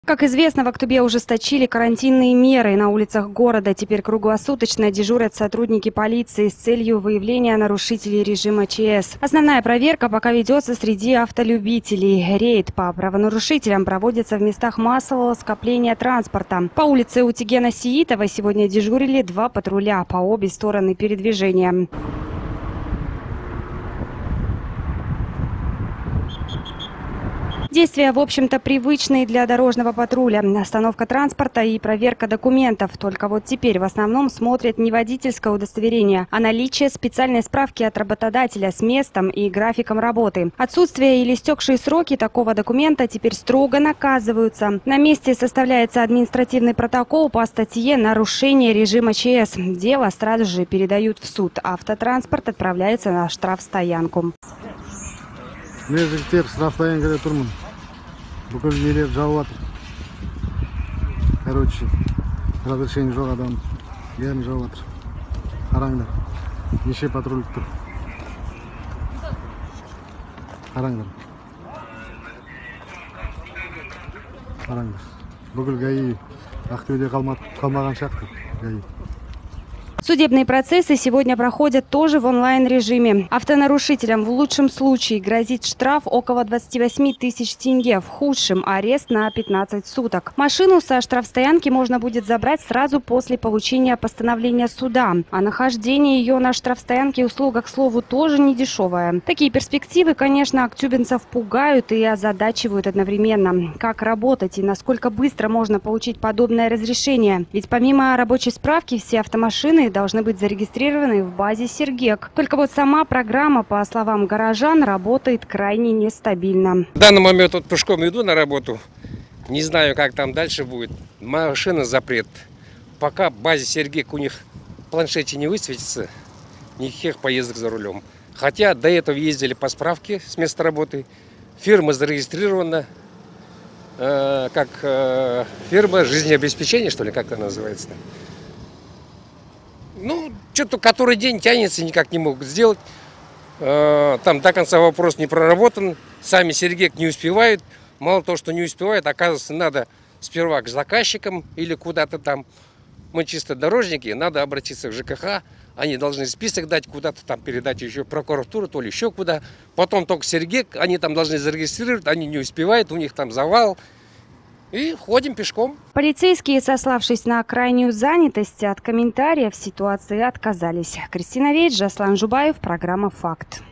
Как известно, в Актубе ужесточили карантинные меры. На улицах города теперь круглосуточно дежурят сотрудники полиции с целью выявления нарушителей режима ЧС. Основная проверка пока ведется среди автолюбителей. Рейд по правонарушителям проводится в местах массового скопления транспорта. По улице Утигена Сиитова сегодня дежурили 2 патруля по обе стороны передвижения. Действия, в общем-то, привычные для дорожного патруля. Остановка транспорта и проверка документов. Только вот теперь в основном смотрят не водительское удостоверение, а наличие специальной справки от работодателя с местом и графиком работы. Отсутствие или истекшие сроки такого документа теперь строго наказываются. На месте составляется административный протокол по статье «Нарушение режима ЧС». Дело сразу же передают в суд. Автотранспорт отправляется на штрафстоянку. Штрафстоянкада турмун. Бүкіл елер жауып жатыр. Короче, разрешение жоқ адам. Бәрін жауып жатыр. Қараңдар. Неше патруль тұр. Қараңдар. Қараңдар. Бүкіл ГАИ Ақтөбеде қалмаған шақты ГАИ. Судебные процессы сегодня проходят тоже в онлайн-режиме. Автонарушителям в лучшем случае грозит штраф около 28 тысяч тенге, в худшем – арест на 15 суток. Машину со штрафстоянки можно будет забрать сразу после получения постановления суда. А нахождение ее на штрафстоянке услуга, к слову, тоже не дешевая. Такие перспективы, конечно, актюбинцев пугают и озадачивают одновременно. Как работать и насколько быстро можно получить подобное разрешение? Ведь помимо рабочей справки все автомашины должны быть зарегистрированы в базе Сергек. Только вот сама программа, по словам горожан, работает крайне нестабильно. В данный момент вот пешком иду на работу. Не знаю, как там дальше будет. Машина запрет. Пока в базе Сергек у них в планшете не высветится, никаких поездок за рулем. Хотя до этого ездили по справке с места работы. Фирма зарегистрирована как фирма жизнеобеспечения, что ли, как это называется. Ну, что-то который день тянется, никак не могут сделать. Там до конца вопрос не проработан. Сами Сергек не успевают. Мало того, что не успевают, оказывается, надо сперва к заказчикам или куда-то там. Мы чисто дорожники, надо обратиться в ЖКХ. Они должны список дать, куда-то там передать еще в прокуратуру, то ли еще куда. Потом только Сергек, они там должны зарегистрировать, они не успевают, у них там завал. И ходим пешком. Полицейские, сославшись на крайнюю занятость, от комментариев ситуации отказались. Кристина Вейдж, Аслан Жубаев, программа «Факт».